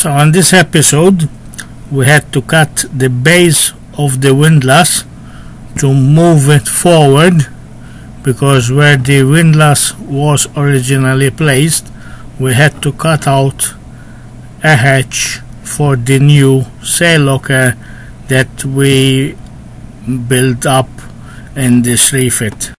So on this episode we had to cut the base of the windlass to move it forward, because where the windlass was originally placed we had to cut out a hatch for the new sail locker that we built up in this refit.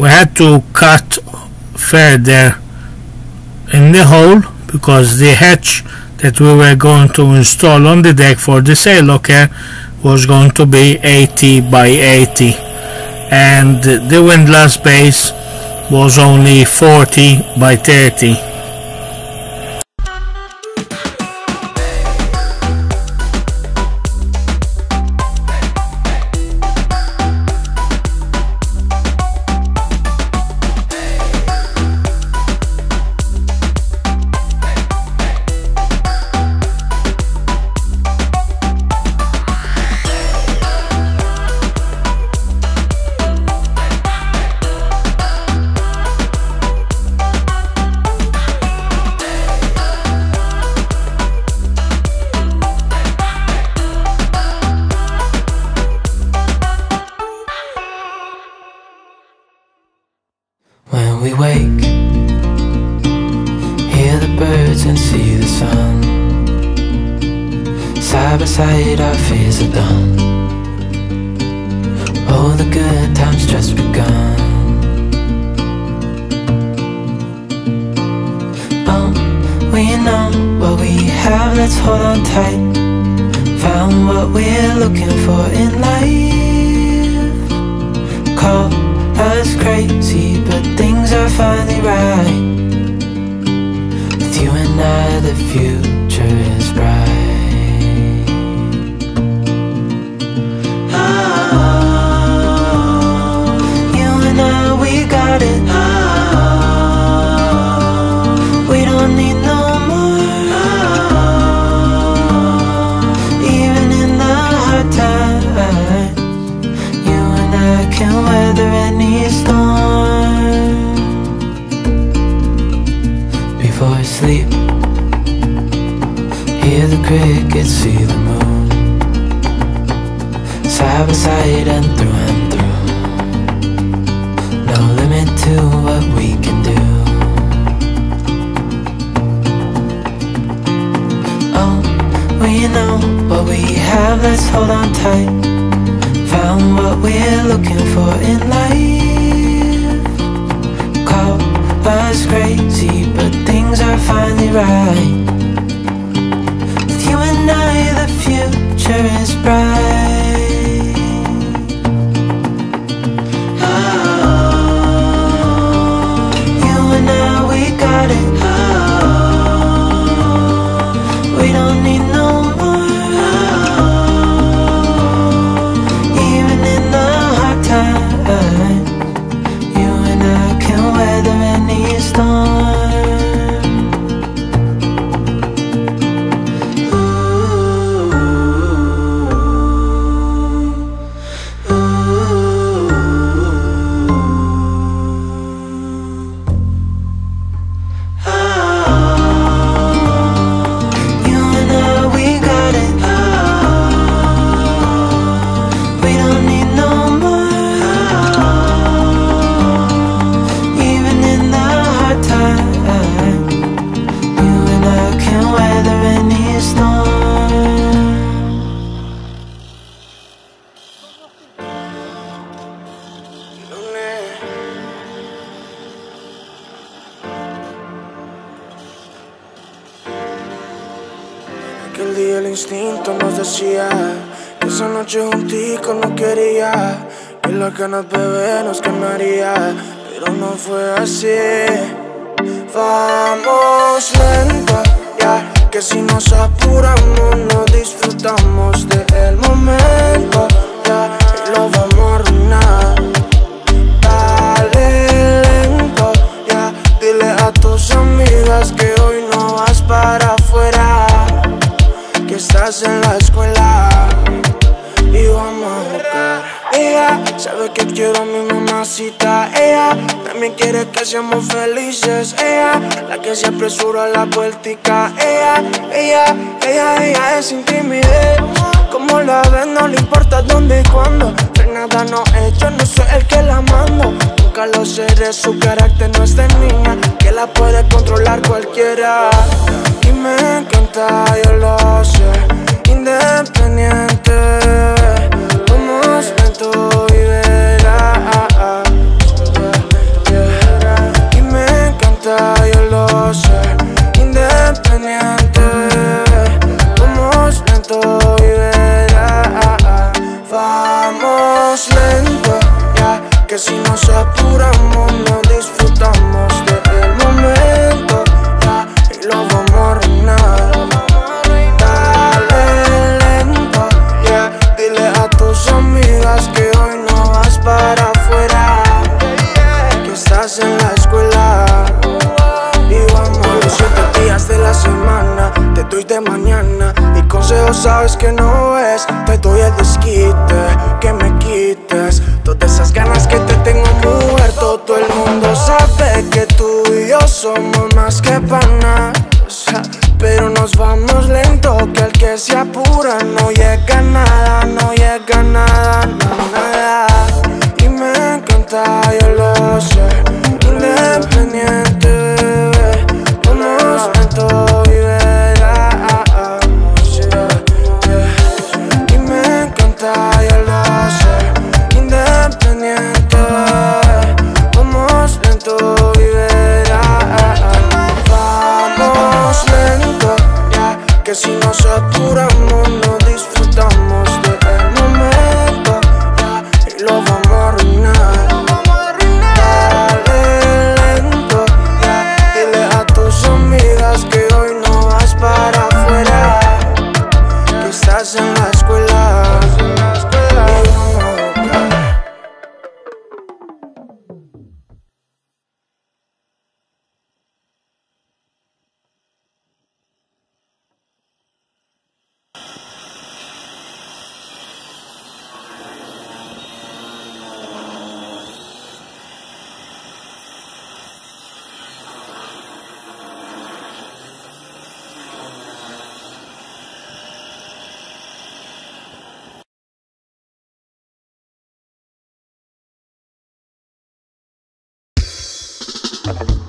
had to cut further in the hole because the hatch that we were going to install on the deck for the sail locker was going to be 80 by 80, and the windlass base was only 40 by 30. When we wake, hear the birds and see the sun. Side by side our fears are done. Oh, the good times just begun. Oh, we know what we have, let's hold on tight. Found what we're looking for in life. Call us crazy, but things are finally right. With you and I, the future is bright. Oh, you and I, we got it. Oh, we don't need no more. Oh, even in the hard times, you and I can weather any storm. Before I sleep, hear the crickets, see the moon. Side by side and through. No limit to what we can do. Oh, we know what we have, let's hold on tight. Found what we're looking for in life. Call us crazy, but things are finally right. With you and I, the future is bright. Oh, you and I, we got it. Oh, we don't need no more. Even in the hard times, you and I can weather any storm. You and I, we got it. We don't need no more. Even in the hard times, you and I can weather any storm. Aquel día el instinto nos decía que esa noche juntico no quería, que las ganas bebé nos ganaría, pero no fue así. Vamos lento, ya, que si nos apuramos no disfrutamos del momento, ya, y lo vamos a arruinar. Dale lento, ya, dile a tus amigas que hoy no vas para afuera, que estás en la escuela y vamos a jugar. Ella sabe que quiero a mi mamacita. Ella también quiere que seamos felices. Ella, la que se apresura a la vueltica. Ella es sin timidez. Como la ves no le importa dónde y cuándo. Pero nada no he hecho, no soy el que la mando. Nunca lo seré, su carácter no es de niña, que la puede controlar cualquiera. Y me encanta, yo lo sé, independiente. Vamos lento y verás es que no ves, te doy el desquite, que me quites todas esas ganas que te tengo, mujer. Todo el mundo sabe que tú y yo somos más que panas, pero nos vamos lento, que el que se apura no llega a nada, no llega a nada, nada. Y me encanta, yo lo sé, independiente, bebé, vamos lento y verás, y me encanta, yo lo sé, independiente, bebé, vamos lento y verás, vamos lento, que si nos apuramos no disfrutamos del momento, y lo vamos a arruinar. Dale lento, dile a tus amigas que hoy no vas para afuera, que estás en la escuela, y no, Hola.